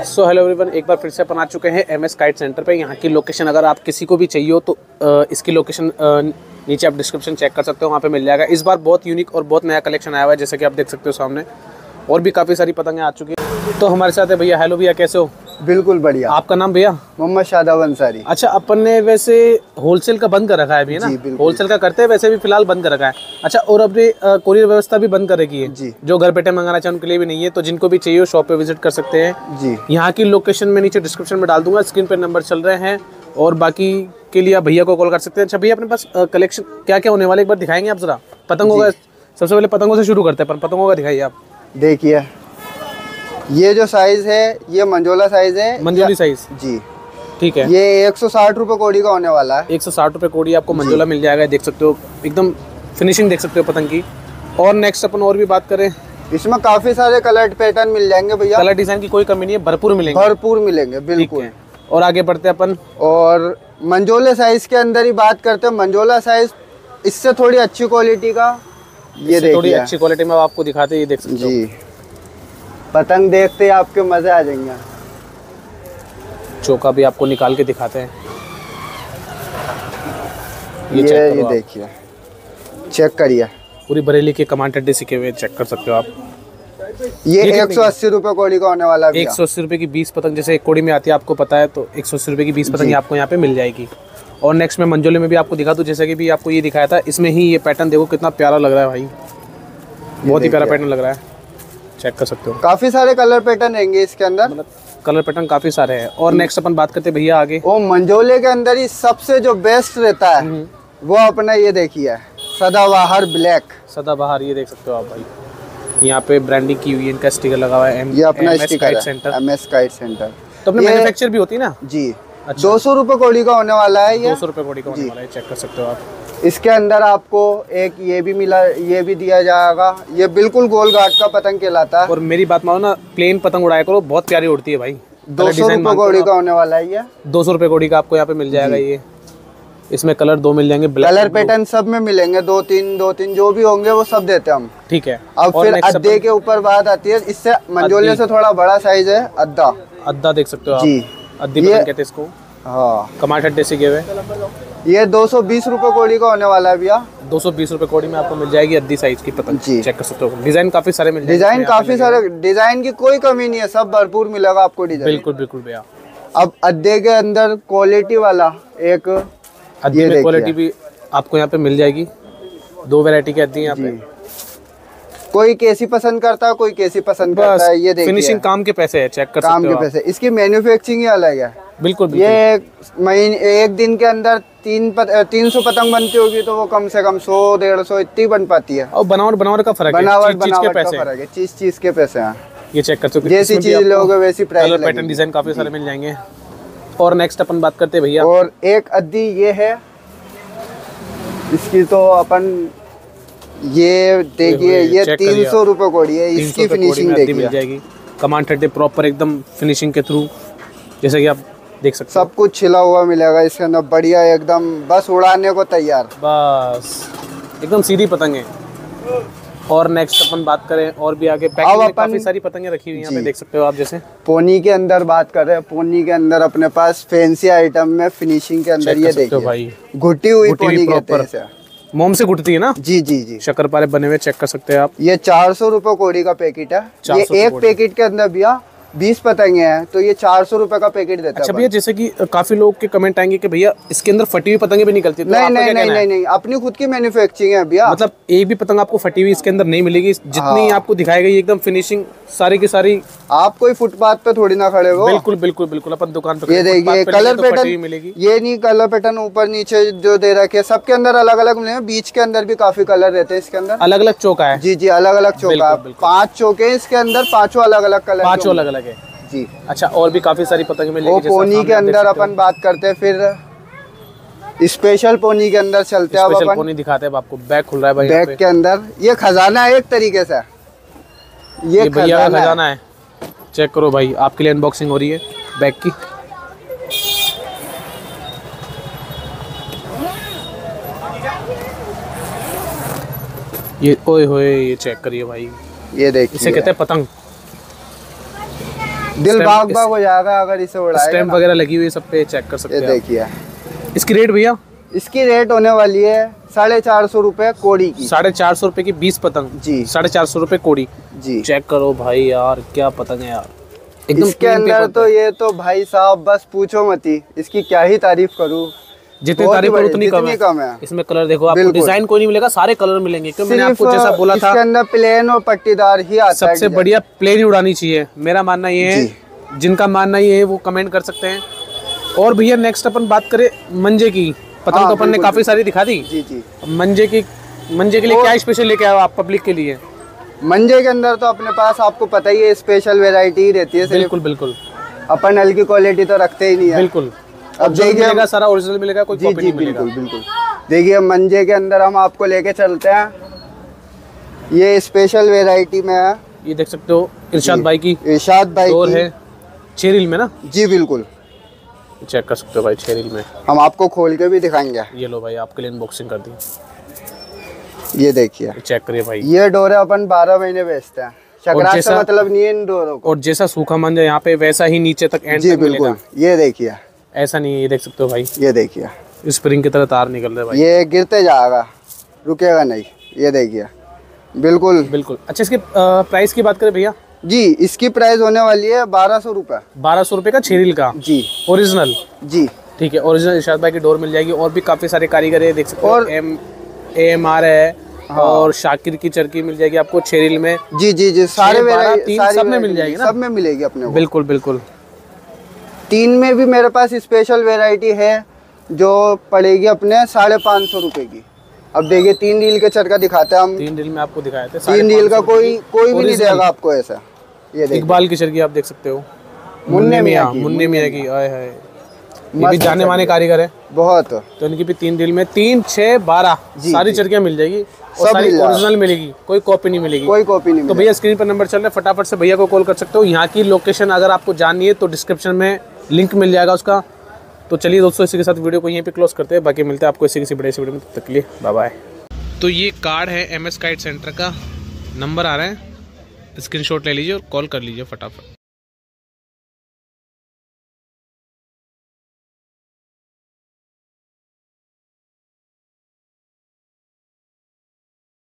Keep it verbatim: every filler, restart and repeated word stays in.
So hello everyone, एक बार फिर से अपन आ चुके हैं एम एस काइट सेंटर पे। यहाँ की लोकेशन अगर आप किसी को भी चाहिए हो तो आ, इसकी लोकेशन नीचे आप डिस्क्रिप्शन चेक कर सकते हो, वहाँ पे मिल जाएगा। इस बार बहुत यूनिक और बहुत नया कलेक्शन आया हुआ है, जैसे कि आप देख सकते हो सामने। और भी काफ़ी सारी पतंगें आ चुकी हैं। तो हमारे साथ है भैया। हेलो भैया, कैसे हो? बिल्कुल बढ़िया। आपका नाम भैया? मोहम्मद शादाब अंसारी। अच्छा, अपन ने वैसे होलसेल का बंद कर रखा है अभी, है ना? होलसेल का करते हैं, वैसे भी फिलहाल बंद कर रखा है। अच्छा, और अपनी कोरियर व्यवस्था भी बंद कर रखी है जी। जो घर बैठे मंगाना चाहे उनके लिए भी नहीं है, तो जिनको भी चाहिए शॉप पे विजिट कर सकते हैं जी। यहाँ की लोकेशन में नीचे डिस्क्रिप्शन में डाल दूंगा, स्क्रीन पर नंबर चल रहे हैं, और बाकी के लिए आप भैया को कॉल कर सकते हैं। अच्छा भैया, अपने पास कलेक्शन क्या क्या होने वाले एक बार दिखाएंगे आप जरा? पतंगों का सबसे पहले पतंगों से शुरू करते हैं, पतंगों का दिखाइए आप। देखिए, ये जो साइज है ये मंजोला साइज है। मंजोली साइज जी, ठीक है। ये एक सौ साठ रुपए कोड़ी का होने वाला है। एक सौ साठ रुपए कोड़ी आपको मंजोला मिल जाएगा। देख सकते हो एकदम फिनिशिंग देख सकते हो पतंग की। और नेक्स्ट अपन और भी बात करें, इसमें काफी सारे कलर पैटर्न मिल जाएंगे भैया। कलर डिजाइन की कोई कमी नहीं है, भरपूर मिलेंगे। भरपूर मिलेंगे, बिल्कुल। और आगे बढ़ते हैं अपन, और मंजोले साइज के अंदर ही बात करते हैं। मंजोला साइज इससे थोड़ी अच्छी क्वालिटी का, ये देखिए थोड़ी अच्छी क्वालिटी में आपको दिखाते हैं, ये देख सकते हो जी। पतंग देखते ही आपके मजे आ जाएंगे। चौका भी आपको निकाल के दिखाते हैं। ये ये, ये देखिए, चेक करिए, पूरी बरेली के कमांड अड्डे सीखे हुए चेक कर सकते हो आप। ये एक सौ अस्सी रुपए कोड़ी का होने वाला है। एक सौ अस्सी रुपए की बीस पतंग, जैसे एक कोड़ी में आती है आपको पता है, तो एक सौ अस्सी रुपए की बीस पतंग आपको यहाँ पे मिल जाएगी। और नेक्स्ट में मंजोले में भी आपको दिखा दूं, जैसे कि भी आपको ये दिखाया था, इसमें ही ये पैटर्न देखो कितना प्यारा लग रहा है भाई, बहुत ही प्यारा पैटर्न लग रहा है, चेक कर सकते हो। काफी सारे कलर पैटर्न रहेंगे इसके अंदर, मतलब कलर पैटर्न काफी सारे हैं। और नेक्स्ट अपन बात करते हैं भैया आगे, वो मंजोले के अंदर ही सबसे जो बेस्ट रहता है वो अपना ये देखिए, सदाबहार ब्लैक। सदाबहार, ये देख सकते हो आप भाई, यहाँ पे ब्रांडिंग की हुई है, इनका स्टिकर लगा हुआ है, ये अपना स्टिकर है, एम एस काइट सेंटर। तो अपने मैन्युफैक्चर भी होती है ना जी। दो सौ रुपए कोड़ी का होने वाला है ये। दो सौ रुपए कोड़ी का होने वाला है, चेक कर सकते हो आप। इसके अंदर आपको एक ये भी मिला, ये भी दिया जाएगा। ये बिल्कुल गोल घाट का पतंग कहलाता है। और मेरी बात मानो ना, प्लेन पतंग उड़ाया करो, बहुत प्यारी उड़ती है भाई। दो सौ रुपए कोड़ी का होने वाला है ये। दो सौ रुपए कोड़ी का आपको यहाँ पे मिल जाएगा ये। इसमें कलर दो मिल जाएंगे, कलर पैटर्न सब में मिलेंगे, दो तीन दो तीन जो भी होंगे वो सब देते हैं हम। ठीक है। अब फिर अद्दे के ऊपर बात आती है। इससे मंजोले से थोड़ा बड़ा साइज है अद्दा। अद्दा देख सकते हो आप जी, अद्दी पतंग कहते हैं इसको। हाँ, कमाट अड्डे से गए हुए। ये दो सौ बीस रुपए कोड़ी का होने वाला है भैया। दो सौ बीस रुपए कोड़ी में आपको मिल जाएगी अद्दी साइज की पतंग जी, चेक कर सकते हो। डिजाइन काफी सारे मिल जाएंगे, डिजाइन काफी सारे, डिजाइन की कोई कमी नहीं है, सब भरपूर मिलेगा आपको डिजाइन। बिल्कुल बिल्कुल भैया। अब अद्दे के अंदर क्वालिटी वाला एक अद्दी में क्वालिटी भी आपको यहाँ पे मिल जाएगी। दो वैरायटी की अद्दी यहाँ पे, कोई कैसी पसंद करता है, कोई कैसी पसंद करता है। ये देखिए, फिनिशिंग काम के पैसे है, चेक कर काम सकते हो के पैसे। इसकी मैन्युफैक्चरिंग ही अलग है। बिल्कुल, बिल्कुल। ये महीने एक दिन के अंदर तीन पत, तीन सौ पतंग बनती होगी तो वो कम से कम सौ डेढ़ सौ इतनी बन पाती है। और बनावट बनावट का फर्क है, बनावट बनावट का फर्क है, चीज चीज के पैसे हैं। ये चेक कर सकते हो, जैसी चीज लोगे वैसी प्राइस लगेगी। पैटर्न डिजाइन काफी सारे मिल जाएंगे। और नेक्स्ट अपन बात करते हैं भैया, और एक अद्दी ये है, इसकी तो अपन ये देखिए, ये तीन सौ रुपए कोड़ी है। इसकी फिनिशिंग देखिए, मिल जाएगी कमांड थर्टी प्रॉपर एकदम फिनिशिंग के थ्रू, जैसे कि आप देख सकते हो। सब कुछ छिला हुआ मिलेगा इसके अंदर, बढ़िया एकदम, बस उड़ाने को तैयार, बस एकदम सीधी पतंग है। और नेक्स्ट अपन बात करें और भी आगे, पैकिंग में काफी सारी पतंगें रखी हुई हैं यहाँ पे, देख सकते हो आप। जैसे पोनी के अंदर बात कर रहे हैं, पोनी के अंदर अपने पास फैंसी आइटम में फिनिशिंग के अंदर ये देखिए भाई, घुटी हुई पोनी कहते हैं इसे। मोम से घुटती है ना? जी जी जी, शक्करपारे बने हुए, चेक कर सकते हैं आप। ये चार सौ रुपए कोड़ी का पैकेट है। ये एक पैकेट के अंदर भैया बीस पतंगे हैं, तो ये चार सौ रुपए का पैकेट देता है। अच्छा भैया, जैसे कि काफी लोग के कमेंट आएंगे कि भैया इसके अंदर फटी हुई पतंगे भी निकलती है, तो नहीं नहीं नहीं नहीं नहीं, अपनी खुद की मैन्युफैक्चरिंग है भैया। मतलब एक भी पतंग आपको फटी हुई इसके अंदर नहीं मिलेगी, जितनी हाँ। आपको दिखाई गई एकदम फिनिशिंग सारी की सारी। आप कोई फुटपाथ पे थोड़ी ना खड़े हो। बिल्कुल बिल्कुल बिल्कुल, अपन दुकान पे। ये देखिए कलर पैटर्न मिलेगी, ये नहीं कलर पैटर्न ऊपर नीचे जो दे रखे है, सबके अंदर अलग अलग मिलेंगे। बीच के अंदर भी काफी कलर रहते हैं इसके अंदर, अलग अलग चौका है। जी जी, अलग अलग चौका, पांच चौके इसके अंदर, पांचों अलग अलग कलर, पांचों अलग अलग है जी। अच्छा, और भी काफी सारी पतंग मिलेगी। पोनी के अंदर अपन बात करते हैं, फिर स्पेशल पोनी के अंदर चलते हैं। स्पेशल पोनी दिखाते हैं आपको, बैग खुल रहा है भाई, बैग के अंदर ये खजाना है एक तरीके से, ये, ये भैया का खजाना है। चेक करो भाई, आपके लिए अनबॉक्सिंग हो रही है बैग की। ये ओए होए, ये चेक करिए भाई, ये देखिए, इसे कहते हैं पतंग। दिल भाग भाग हो जाएगा अगर इसे उड़ाएगा। स्टैम्प वगैरह लगी हुई है सब पे, चेक कर सकते हैं। देखिए इसकी रेट भैया? इसकी रेट होने वाली है साढ़े चार सौ रुपए कोड़ी की। साढ़े चार सौ रुपए की बीस पतंग जी, साढ़े चार सौ रुपए कोड़ी जी। चेक करो भाई यार, क्या पतंग है यार, एकदम इसके अंदर तो ये तो भाई साहब बस पूछो मत ही, इसकी क्या ही तारीफ करूं, जितनी तारीफ करो उतनी कम है। कम है। इसमें कलर देखो, आपको डिजाइन कोई नहीं मिलेगा, सारे कलर मिलेंगे, क्योंकि मैंने आपको जैसा बोला था इसके अंदर प्लेन और पट्टीदार ही आता है। सबसे बढ़िया प्लेन ही उड़ानी चाहिए, मेरा मानना ये है। जिनका मानना ये है वो कमेंट कर सकते हैं। और भैया नेक्स्ट अपन बात करें मंजे की। पतंग हाँ, तो अपन ने काफी सारी दिखा दी जी जी। मंजे की, मंजे के लिए क्या स्पेशल लेके आए आप पब्लिक के लिए? मंजे के अंदर तो अपने पास आपको पता ही है स्पेशल वेराइटी ही रहती है। बिल्कुल बिल्कुल, अपन हल्की क्वालिटी तो रखते ही नहीं है। बिल्कुल, अब देखिएगा सारा ओरिजिनल मिलेगा, कोई कॉपी नहीं मिलेगा। बिल्कुल बिल्कुल। देखिए मंजे के अंदर हम आपको लेके चलते हैं, ये स्पेशल वेराइटी में है। ये देख सकते हो इरशाद भाई की, इरशाद भाई की है छेरिल में ना जी। बिल्कुल, चेक कर सकते हो भाई छेरिल में। हम आपको खोल के भी दिखाएंगे। ये लो भाई, आपके लिए अनबॉक्सिंग कर दी। ये देखिए, चेक करिए भाई, ये डोरे अपन बारह महीने बेचते हैं। शकरात का मतलब नहीं है इन डोरों को। और जैसा सूखा मंजा यहाँ पे वैसा ही नीचे तक एंड जी बिल्कुल। ये देखिए, ऐसा नहीं है, ये देख सकते हो भाई, ये देखिए स्प्रिंग की तरह तार निकल रहे भाई। ये गिरते जाएगा, रुकेगा नहीं। ये देखिए, बिल्कुल बिल्कुल। अच्छा, इसके प्राइस की बात करें भैया? जी, इसकी प्राइस होने वाली है बारह सौ रुपए। बारह सौ रुपए का छेरिल का जी, ओरिजिनल जी ठीक है। ओरिजिनल इरशाद भाई की डोर मिल जाएगी। और भी काफी सारे कारीगर है, देख सकते हो। एम एम आर है हाँ। और शाकिर की चरखी मिल जाएगी आपको छेरिल में। जी जी जी, सारे वेराइटी सब में मिल जाएगी ना? सब में मिलेगी अपने को। बिल्कुल बिल्कुल। तीन में भी मेरे पास स्पेशल वेराइटी है जो पड़ेगी अपने साढ़े पाँच सौ रुपए की। अब देखिए, तीन रील के चरखा दिखाते हैं हम। तीन रील में आपको दिखाए थे। तीन रील का कोई कोई भी नहीं देगा आपको ऐसा। ये देखिए, इकबाल की चरखी आप देख सकते हो, मुन्ने मियां, मुन्ने मियां की। आए हाय, ये भी जाने माने कारीगर है बहुत। तो इनकी भी तीन रील में तीन छह बारह सारी चरखियां मिल जाएगी। और सारी ओरिजिनल मिलेगी, कोई कॉपी नहीं मिलेगी। कोई कॉपी नहीं। तो भैया स्क्रीन पर नंबर चल रहा है, फटाफट से भैया को कॉल कर सकते हो। यहाँ की लोकेशन अगर आपको जाननी है तो डिस्क्रिप्शन में लिंक मिल जाएगा उसका। तो चलिए दोस्तों, इसी के साथ वीडियो को यहीं पे क्लोज करते हैं। बाकी मिलते हैं आपको इसी किसी बड़े से वीडियो में, तब तक के लिए बाय बाय। तो ये कार्ड है एम एस काइट सेंटर का, नंबर आ रहा है, स्क्रीनशॉट ले लीजिए और कॉल कर लीजिए फटाफट।